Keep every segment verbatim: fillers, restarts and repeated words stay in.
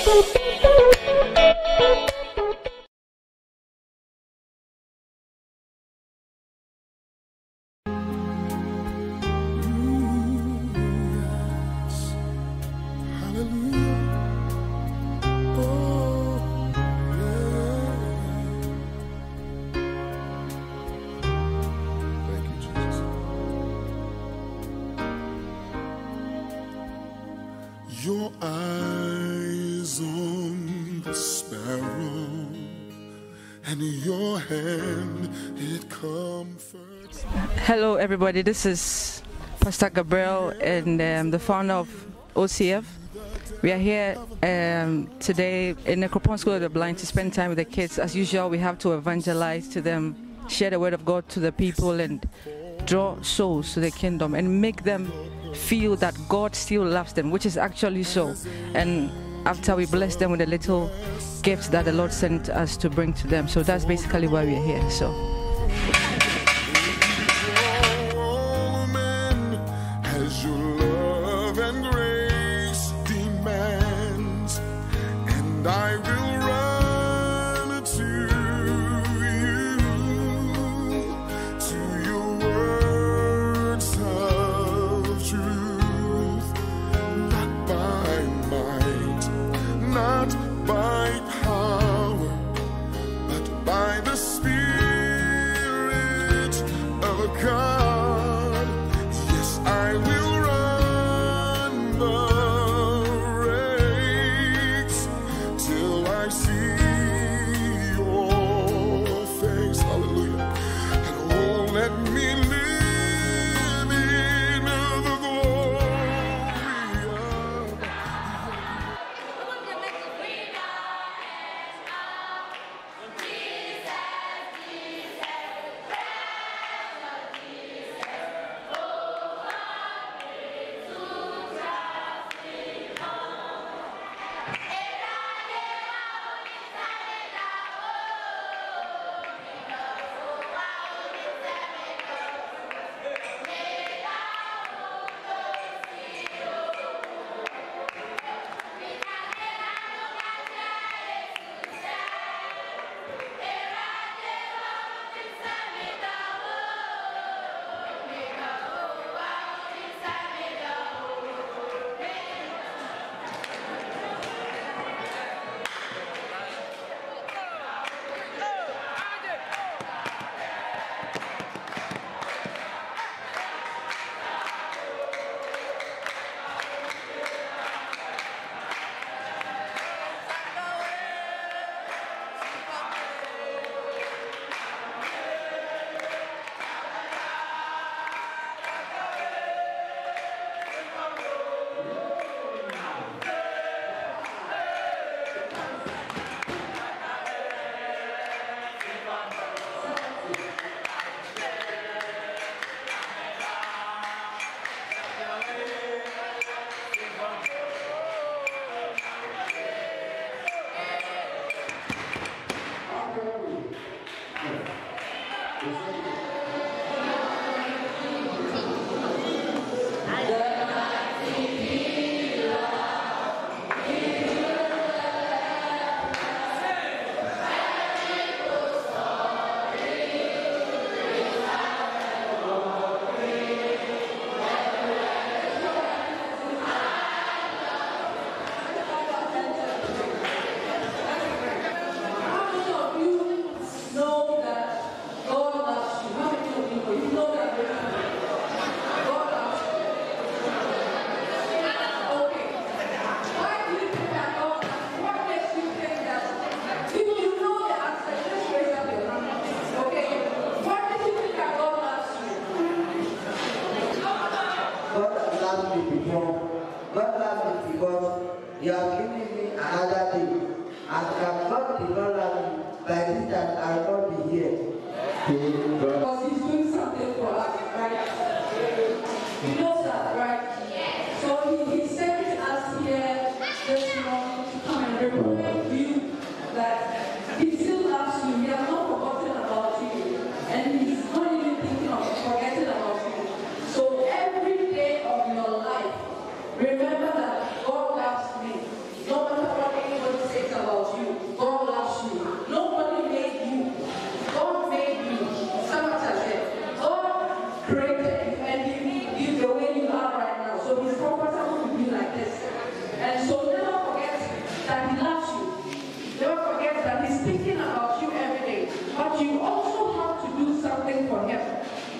Your eyes on the sparrow, and your hand it comforts. Hello everybody, this is Pastor Gabriel and um, the founder of O C F. We are here um, today in the Hopeson School of the Blind to spend time with the kids. As usual, we have to evangelize to them, share the word of God to the people, and draw souls to the kingdom and make them feel that God still loves them, which is actually so. And after we bless them with a little gifts that the Lord sent us to bring to them. So that's basically why we're here. So As your love and grace demands, and I will run to you, to your words of truth, not by might, not by power, but by the Spirit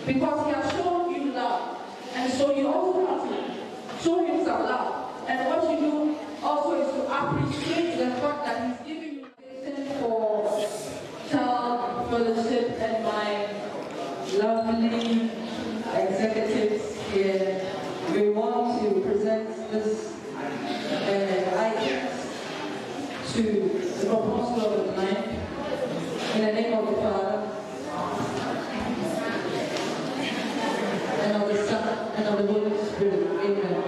because he has shown you love. And so you also have to show him some love. And what you do also is to appreciate the fact that he's giving you for child fellowship and my lovely executives here. We want to present this uh, items to the proposal of the blind in the name of the Father and of the Son and of the Holy Spirit. Amen.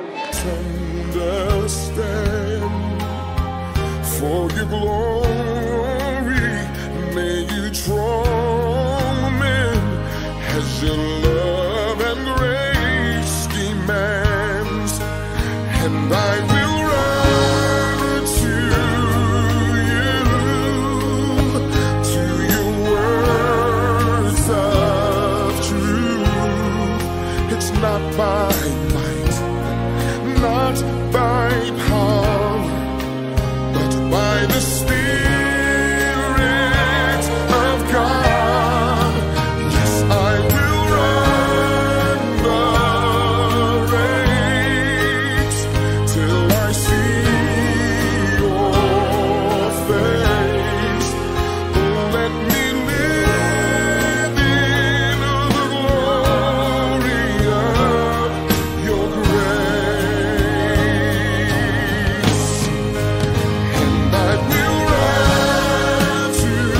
Understand for your glory, may you draw men as your love and grace demands, and I will run to you, to your words of truth. It's not by might, not by power, but by the Spirit of God. Yes, I will run the race till I see your face. Oh, let me live in the glory of your grace, and I will run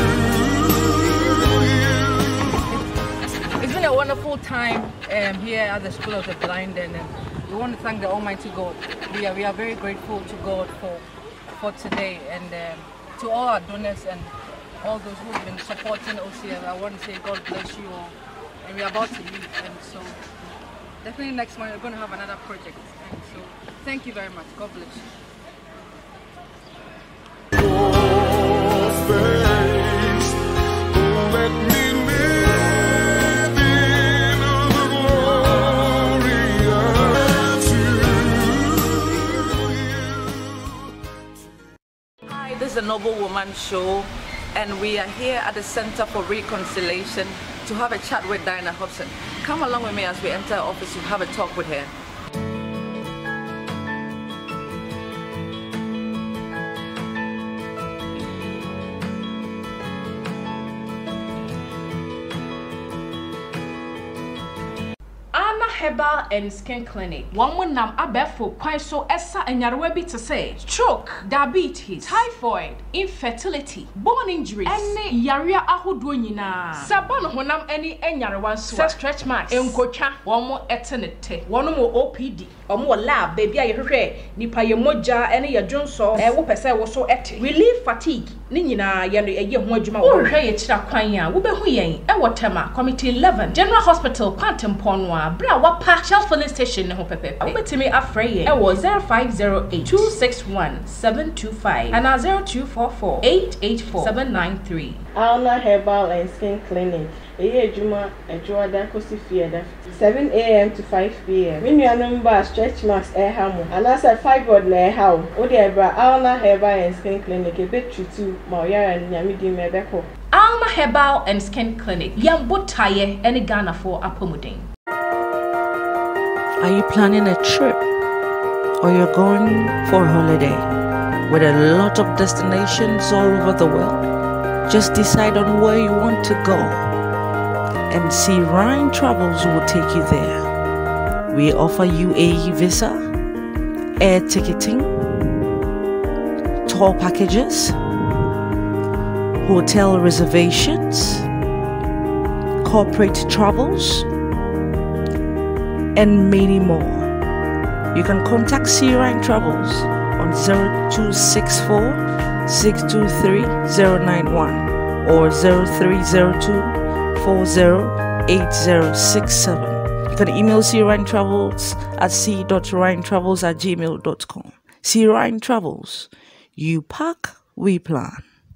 to you. It's been a wonderful time um, here at the School of the Blind, and um, we want to thank the Almighty God. We are, we are very grateful to God for, for today, and um, to all our donors and all those who have been supporting O C F. I want to say God bless you all, and we are about to leave, and so definitely next month we're going to have another project, and so thank you very much. God bless you. Your face. Oh, let me live in the glory of you. Hi, this is the Noble Woman Show, and we are here at the Center for Reconciliation to have a chat with Diana Hopeson. Come along with me as we enter her office to have a talk with her. Herbal and Skin Clinic. One would nam abefo quite so essa and yarwebi to say stroke, diabetes, typhoid, infertility, bone injuries, any yaria ahudwinina. Sabon honam any enyarwan so stretch marks, enkocha, one more eternity, one more O P D, or more lab, baby I heard, nipa yemoja, any ya jonso, e wo pese wo so eti. Relieve fatigue, ninina yanu eye huajuma wo hwe ye chira kwanya, wo be hu yen, e watema, Committee eleven, General Hospital, Quantum Ponwa, bra wapa, Shell Filling Station, ho pepe. Ubetimi afraye, e wo zero five zero eight two six one seven two five, and zero two four four eight eight four seven nine three. Alna Herbal and Skin Clinic. Eye Juma Ejuada Kosi Fieda. seven A M to five P M. When you are number stretch marks air hamu. And as a fibroid lay how. Odi Ebra Alna Herbal and Skin Clinic. A bit true to Mawya and Yamidi Mebeko. Alma Herbal and Skin Clinic. Yambo Taye any Ghana for Apomuding. Are you planning a trip, or you're going for a holiday with a lot of destinations all over the world? Just decide on where you want to go, and See Ryan Travels will take you there. We offer U A E visa, air ticketing, tour packages, hotel reservations, corporate travels, and many more. You can contact See Ryan Travels on zero two six four six two three zero nine one or zero three zero two four zero eight zero six seven. You can email See Ryan Travels at c dot ryan travels at gmail dot com. See Ryan Travels. You pack, we plan.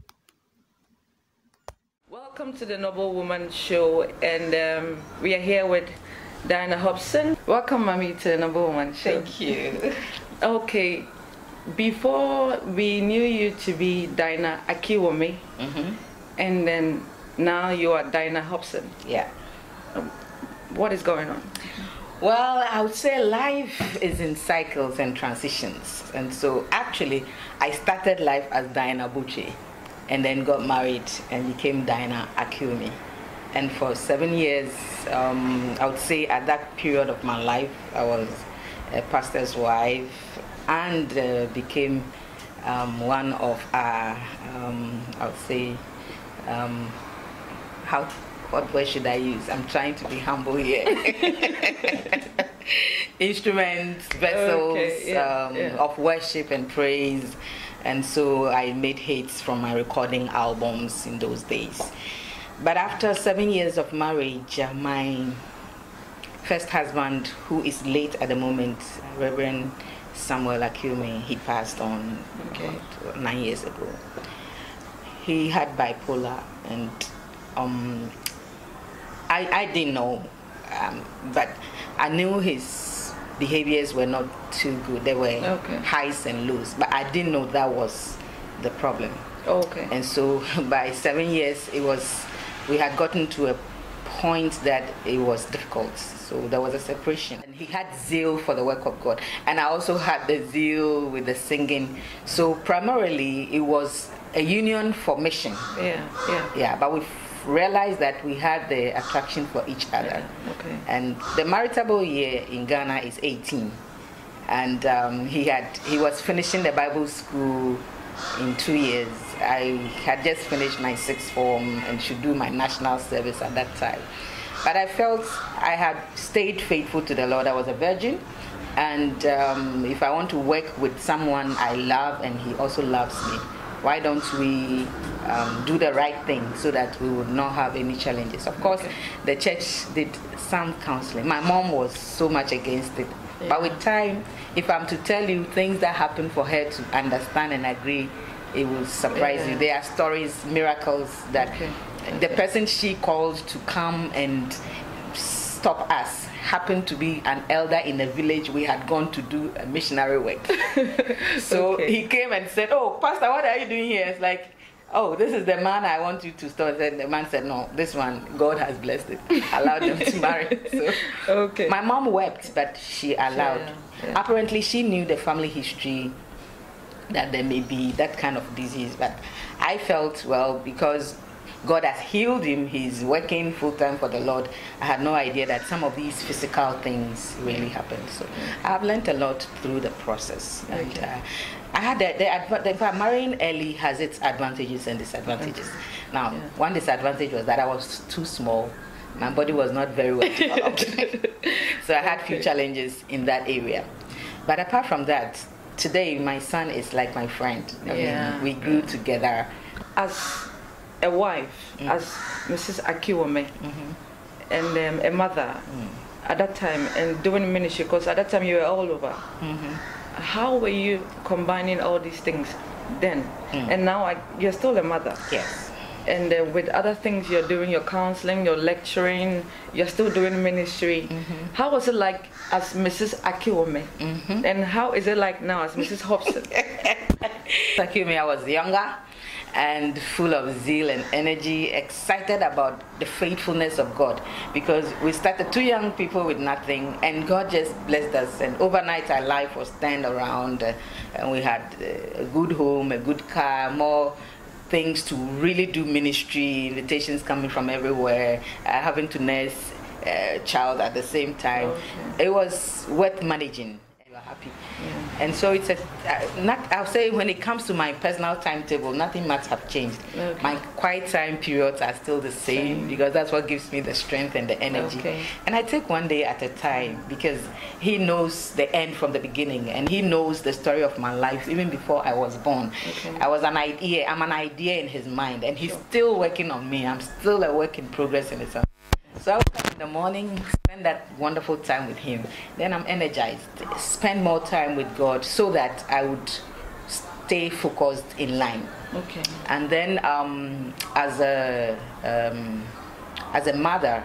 Welcome to the Noble Woman Show, and um, we are here with Diana Hopeson. Welcome, Mommy, to the Noble Woman Show. Thank you. Okay, before we knew you to be Diana Akiwumi, Mm-hmm. and then now you are Diana Hopeson. Yeah. what is going on? Well, I would say life is in cycles and transitions. And so actually, I started life as Diana Buche and then got married and became Diana Akiumi. And for seven years, um, I would say at that period of my life, I was a pastor's wife and uh, became um, one of our, um, I would say, um, how, what word should I use? I'm trying to be humble here. Instruments, vessels Okay, yeah, um, yeah. of worship and praise. And so I made hits from my recording albums in those days. But after seven years of marriage, uh, my first husband, who is late at the moment, Reverend Samuel Akiumi, he passed on Okay. about nine years ago. He had bipolar, and um, I, I didn't know, um, but I knew his behaviors were not too good. They were Okay. highs and lows, but I didn't know that was the problem. Okay. And so by seven years, it was, we had gotten to a point that it was difficult. So there was a separation. And he had zeal for the work of God. And I also had the zeal with the singing. So primarily, it was a union for mission. Yeah, yeah. Yeah, but we realized that we had the attraction for each other. Yeah, okay. And the maritable year in Ghana is eighteen. And um, he had he was finishing the Bible school in two years. I had just finished my sixth form and should do my national service at that time. But I felt I had stayed faithful to the Lord. I was a virgin. And um, if I want to work with someone I love and he also loves me, why don't we um, do the right thing so that we would not have any challenges? Of course, Okay. the church did some counseling. My mom was so much against it. Yeah. But with time, if I'm to tell you things that happened for her to understand and agree, it will surprise Yeah. you. There are stories, miracles that Okay. the Okay. person she called to come and stop us happened to be an elder in a village we had gone to do a missionary work. So Okay. he came and said, "Oh, Pastor, what are you doing here?" It's like, "Oh, this is the man I want you to start." And the man said, "No, this one, God has blessed it. Allowed them to marry." So Okay. my mom wept, but she allowed. Yeah, yeah. Apparently, she knew the family history that there may be that kind of disease, but I felt, well, because God has healed him, he's working full time for the Lord. I had no idea that some of these physical things really happened. So I've learned a lot through the process. And Okay. uh, I had the, the, adva- the in fact, marrying early has its advantages and disadvantages. Now, Yeah. one disadvantage was that I was too small. My body was not very well developed. So I had few Okay. challenges in that area. But apart from that, today my son is like my friend. I Yeah. mean, we grew together. As a wife, Mm. as Missus Akiwome, Mm-hmm. and um, a mother Mm. at that time, and doing ministry, because at that time you were all over. Mm-hmm. How were you combining all these things then? Mm. And now I, you're still a mother. Yes. And uh, with other things you're doing, your counseling, your lecturing, you're still doing ministry. Mm-hmm. How was it like as Missus Akiwome? Mm-hmm. And how is it like now as Missus Hopeson? Takumi, I was younger and full of zeal and energy, excited about the faithfulness of God, because we started two young people with nothing, and God just blessed us. And overnight, our life was turned around, uh, and we had uh, a good home, a good car, more things to really do ministry, invitations coming from everywhere, uh, having to nurse a child at the same time. Okay. It was worth managing. We were happy. Yeah. And so it's a, uh, not, I'll say when it comes to my personal timetable, nothing much have changed. Okay. My quiet time periods are still the same, Same. because that's what gives me the strength and the energy. Okay. And I take one day at a time, because he knows the end from the beginning, and he knows the story of my life even before I was born. Okay. I was an idea, I'm an idea in his mind, and he's still working on me. I'm still a work in progress in his own. So I wake up in the morning, spend that wonderful time with him. Then I'm energized. Spend more time with God so that I would stay focused in line. Okay. And then um, as a um, as a mother,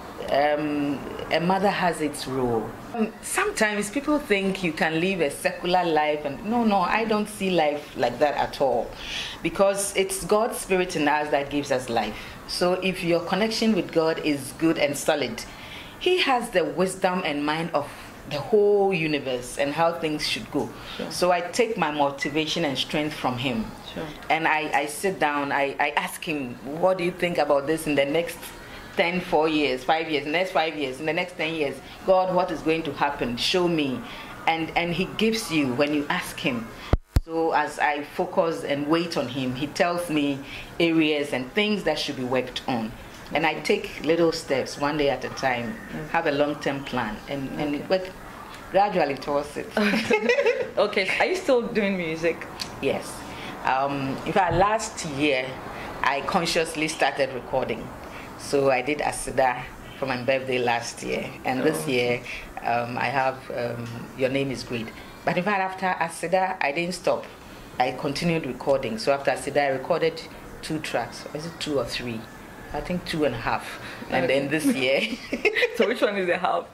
um, a mother has its role. Um, sometimes people think you can live a secular life, and no, no, I don't see life like that at all, because it's God's Spirit in us that gives us life. So if your connection with God is good and solid, he has the wisdom and mind of the whole universe and how things should go. Sure. So I take my motivation and strength from him. Sure. And I, I sit down, I, I ask him, what do you think about this in the next ten, four years, five years, next five years, in the next ten years? God, what is going to happen? Show me. And, and he gives you when you ask him. So as I focus and wait on him, he tells me areas and things that should be worked on. And I take little steps, one day at a time, have a long-term plan, and, and okay. work gradually towards it. Okay, are you still doing music? Yes. Um, in fact, last year, I consciously started recording. So I did Asida for my birthday last year. And oh. this year, um, I have um, Your Name is Great. But in fact, after Asida, I didn't stop. I continued recording. So after Asida, I recorded two tracks. Is it two or three? I think two and a half. And okay. then this year. So which one is the half?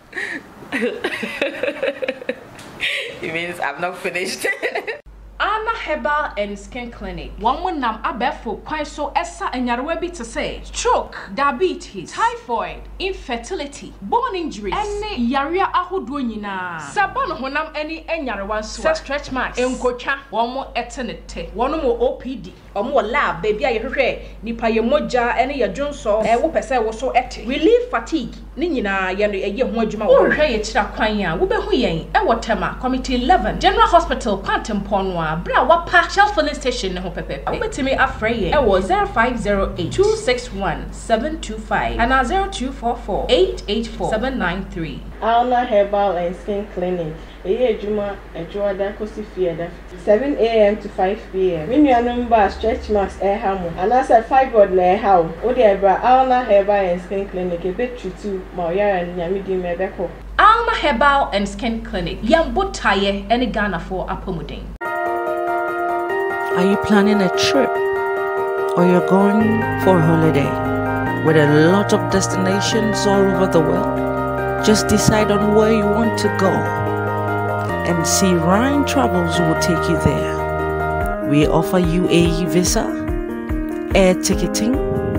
It means I'm not finished. Anna Herbal and Skin Clinic. One one nam abefo kwan so esa enyarewa bi to say stroke, diabetes, typhoid, infertility, bone injuries, ene yaria ahodo nyina. Sabon honam ene enyarewa so stretch marks, enkotwa, womo etenete, wono mo O P D, omo lab baby a yehwehwe nipa ye moja ene ye dwonso e wo pese wo so ete. Relieve fatigue, ni nyina ye no eye ho adwuma wo hwehwe ye kira kwan a wo behu yen e wotema committee eleven General Hospital Quantum Bra wapa Shell filling station ne ho pepepe. Obetimi afreye e wo zero five zero eight two six one seven two five and zero two four four eight eight four seven nine three. Anna Herbal and Skin Clinic. Eye ejuma ejuada kosi fieda seven A M to five P M When you number stretch marks e hamu and as a fibroid na e hawo. O de bra Anna Herbal and Skin Clinic e betrutu ma oyara nyame di mebeko. Alma Herbal and Skin Clinic. Yambo taye any Ghana for apomudin. Are you planning a trip or you're going for a holiday with a lot of destinations all over the world? Just decide on where you want to go and see Ryan Travels will take you there. We offer U A E visa, air ticketing,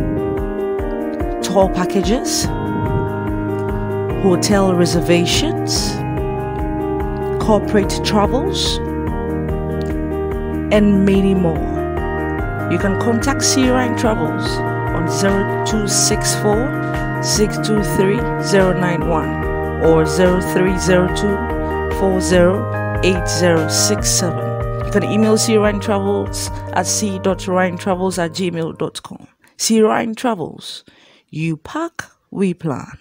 tour packages, hotel reservations, corporate travels, and many more. You can contact Ryan Travels on zero two six four six two three zero nine one or zero three zero two four zero eight zero six seven. You can email Ryan Travels at c dot ryan travels at gmail dot com. Ryan Travels, you pack, we plan.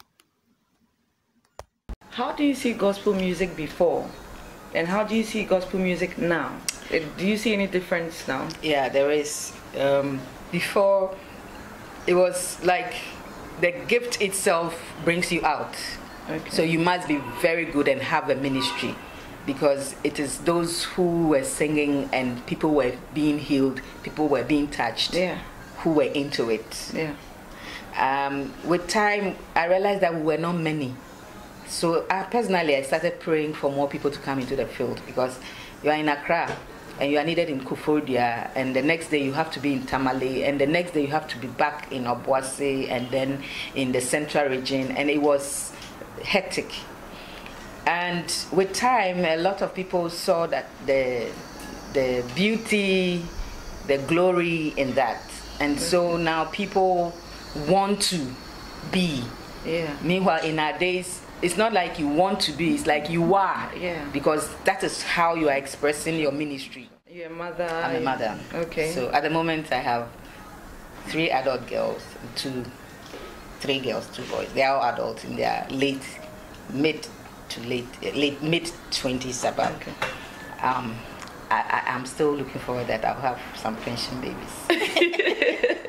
How do you see gospel music before? And how do you see gospel music now? Do you see any difference now? Yeah, there is. Um, before, it was like the gift itself brings you out. Okay. So you must be very good and have a ministry, because it is those who were singing and people were being healed, people were being touched, yeah, who were into it. Yeah. Um, with time, I realized that we were not many. So I, personally, I started praying for more people to come into the field, because you are in Accra and you are needed in Kufodia, and the next day you have to be in Tamale, and the next day you have to be back in Obuasi, and then in the central region, and it was hectic. And with time, a lot of people saw that the the beauty, the glory in that, and so now people want to be. Yeah. Meanwhile, in our days, it's not like you want to be, it's like you are. Yeah. Because that is how you are expressing your ministry. You're a mother. I'm a mother. Okay. So at the moment I have three adult girls, two, three girls, two boys. They are all adults in their late, mid to late, late mid twenties about. Okay. Um, I, I, I'm still looking forward that I'll have some pension babies.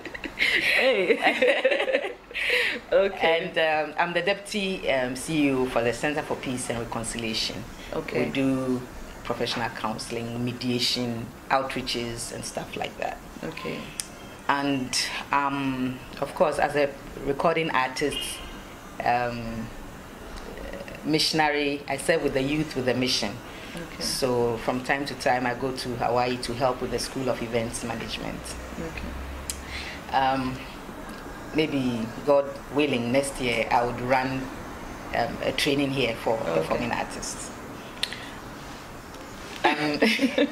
Hey. Okay. And um, I'm the deputy um, C E O for the Center for Peace and Reconciliation. Okay. We do professional counseling, mediation, outreaches, and stuff like that. Okay. And um, of course, as a recording artist, um, missionary, I serve with the youth with a mission. Okay. So from time to time, I go to Hawaii to help with the School of Events Management. Okay. Um, maybe God willing, next year I would run um, a training here for okay. performing artists. Um,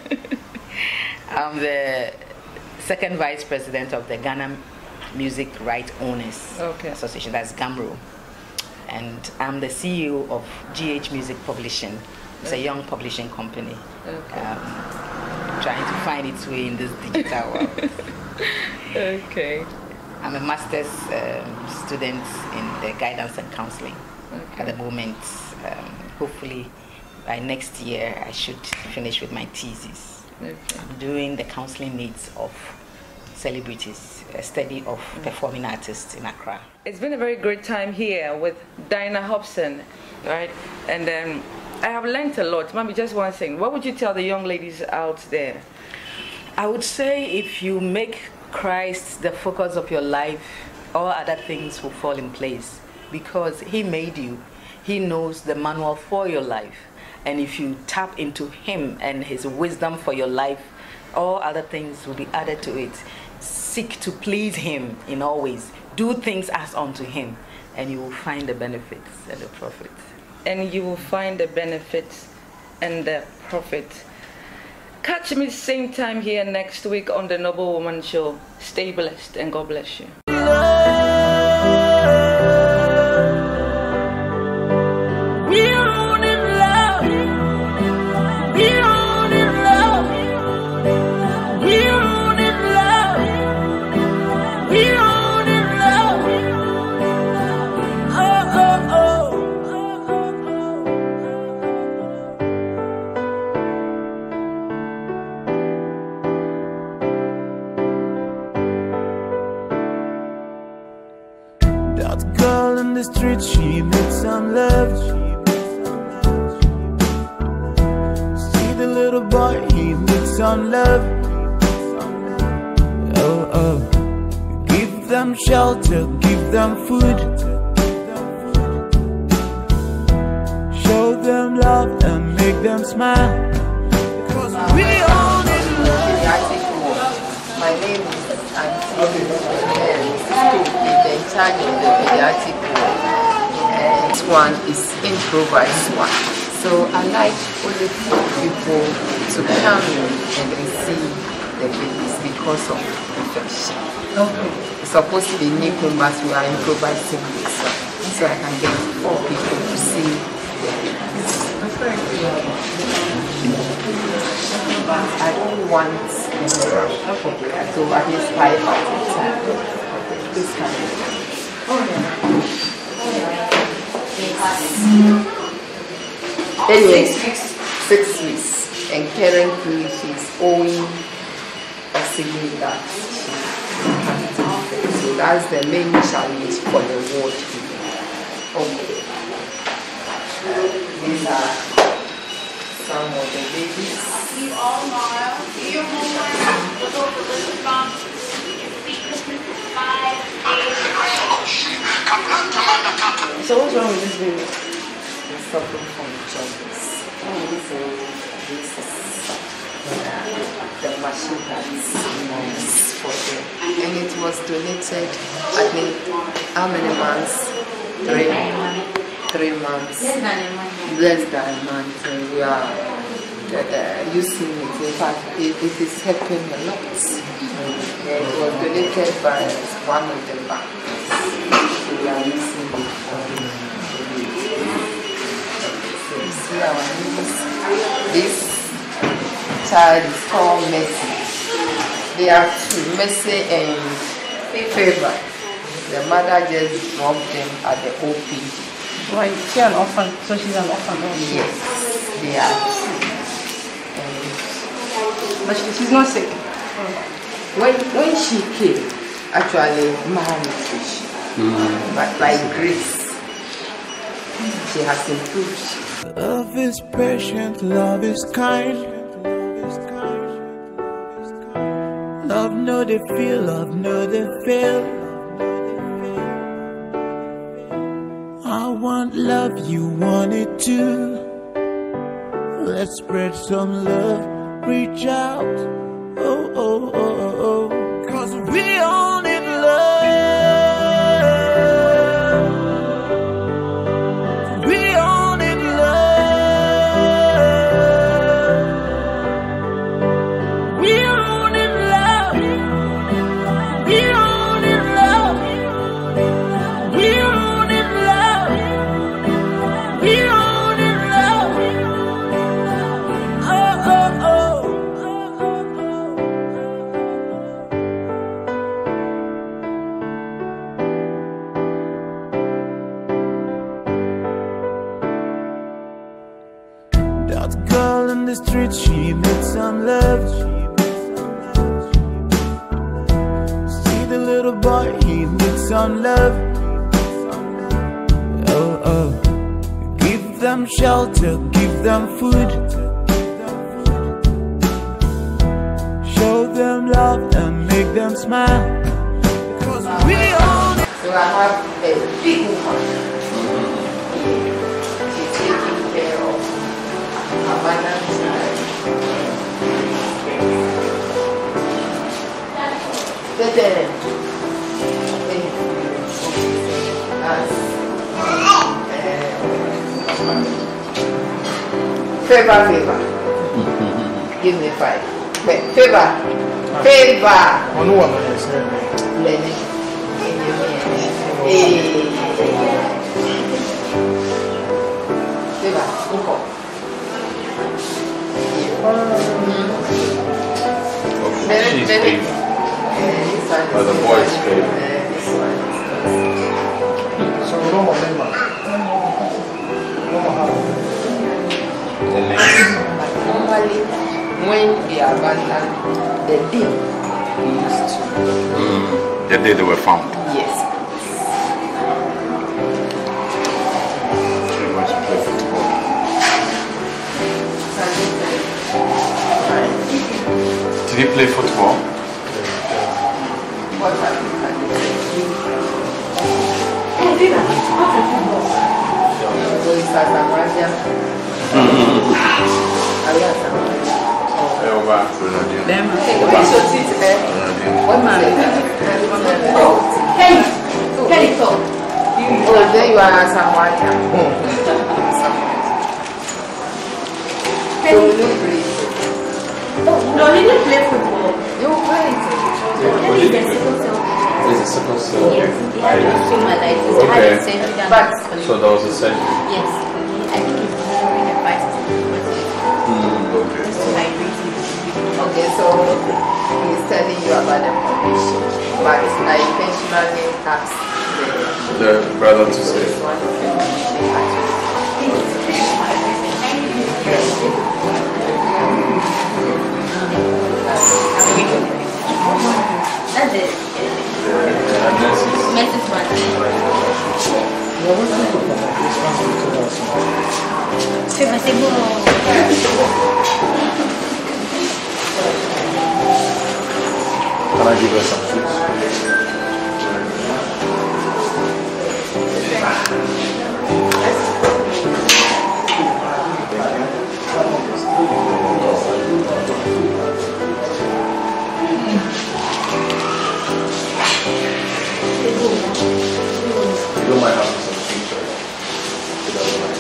I'm the second vice president of the Ghana Music Right Owners okay. Association, that's GAMRO. And I'm the C E O of G H Music Publishing. It's okay. a young publishing company okay. um, trying to find its way in this digital world. Okay. I'm a master's um, student in the guidance and counseling okay. at the moment. Um, hopefully by next year I should finish with my thesis. Okay. I'm doing the counseling needs of celebrities, a study of mm. performing artists in Accra. It's been a very great time here with Diana Hopeson, right? And then um, I have learned a lot. Maybe just one thing. What would you tell the young ladies out there? I would say if you make Christ the focus of your life, all other things will fall in place because He made you. He knows the manual for your life. And if you tap into Him and His wisdom for your life, all other things will be added to it. Seek to please Him in all ways. Do things as unto Him, and you will find the benefits and the profit. And you will find the benefits and the profit. Catch me same time here next week on the Noble Woman Show. Stay blessed and God bless you. The street, she met some love. See the little boy, he needs some love. Oh, oh. Give them shelter, give them food. Show them love and make them smile. Cause we all need love. My name is Auntie and the in charge of the pediatric ward. Uh, this one is improvised one. So I like only people to come in and receive the babies because of perfection. Okay. It's supposed to be Nico, but we are improvising this one. So I can get four people to see the babies. I don't want extra. Okay. So at least five at a time. Okay. This kind of anyway, six weeks. Six weeks. And currently she's owing a signal that she so that's the main challenge for the ward here. Okay. These are some of the babies. You all know. You So what's wrong with this baby? He's suffering from jaundice. Oh, so this is uh, the machine that is nice for them. And it was donated, I think, how many months? Three, three months. Less than a month. Less than a month. And we are uh, using it. In fact, it, it is helping a lot. And it was donated by one of the banks. We are using it for the so you see our news. This child is called Mercy. They are two, Mercy and Favor. The mother just dropped them at the O P D. Right, she's an orphan, so she's an orphan also. Yes, they are two. But she, she's not sick. When, when she came, actually, malnutrition. Mm. But by grace, she has improved. Love is patient, love is kind. Love know they feel, love know they feel. I want love, you want it too. Let's spread some love, reach out. Oh, oh, oh, oh, oh. Cause we all need love. street, she needs some love. See the little boy, he needs some love. Oh, oh. Give them shelter, give them food. Show them love and make them smile. Cause we all need. So I have a big woman. She's taking care of her mother's side. Tete. Favor, favor. Give me five. Favor. Favor. One one is Lenny. Hey. Favor. Look up. Okay, she's paid. But the boy's paid. so we don't want them. The next. Normally, when they abandon the day we used to. Mm, the day they were found. Yes. They went to play football. Did he play football? What happened? So it's as a Raja. What man? Hey! Hey! Oh, there you are as a Raja. So you play. No, he didn't play football. You play it. It's a sickle cell. Yes, he had a tumor like this. Okay. Had a surgery done. But So that was a surgery. yes, I think it's very advised Mm, okay. to hydrate him. okay, so he's telling you about the condition, but I intentionally asked the The brother to say. this one of them. That's it. Message one. Favor, say go. Can I give her some juice? You don't mind having some juice, right? You don't mind.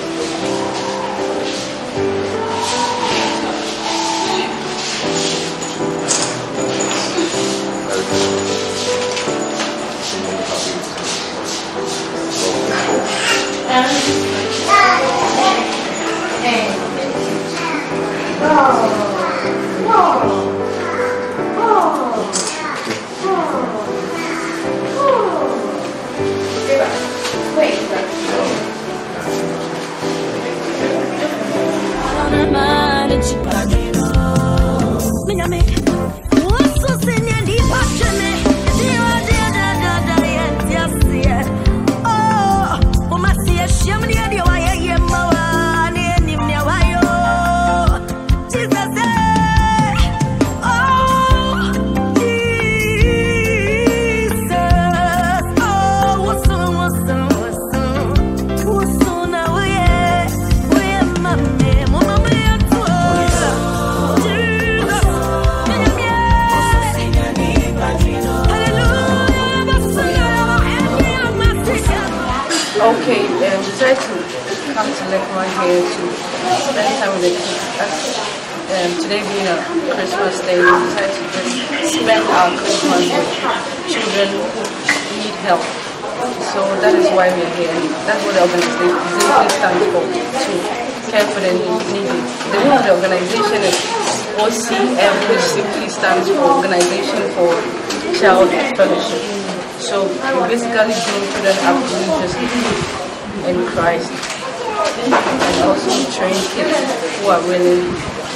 Okay, um, we decided to come to Lekman here to spend time with the kids. That's, um, today being a Christmas day, we decided to just spend our Christmas with children who need help. So that is why we are here. And that's what the organization stands for, to care for the needy. The name of the organization is O C M, which simply stands for Organization for Child Fellowship. So we basically bring children up religiously in Christ and also train kids who are willing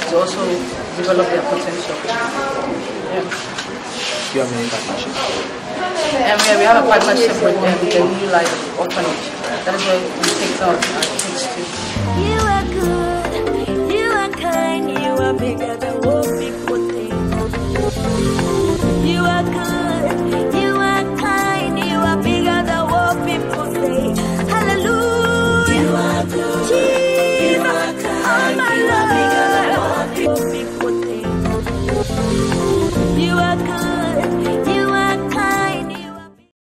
to also develop their potential. Yeah. Do you have any partnerships? And we, we have a partnership with um, the New Life Orphanage. That is where we take some of our kids to.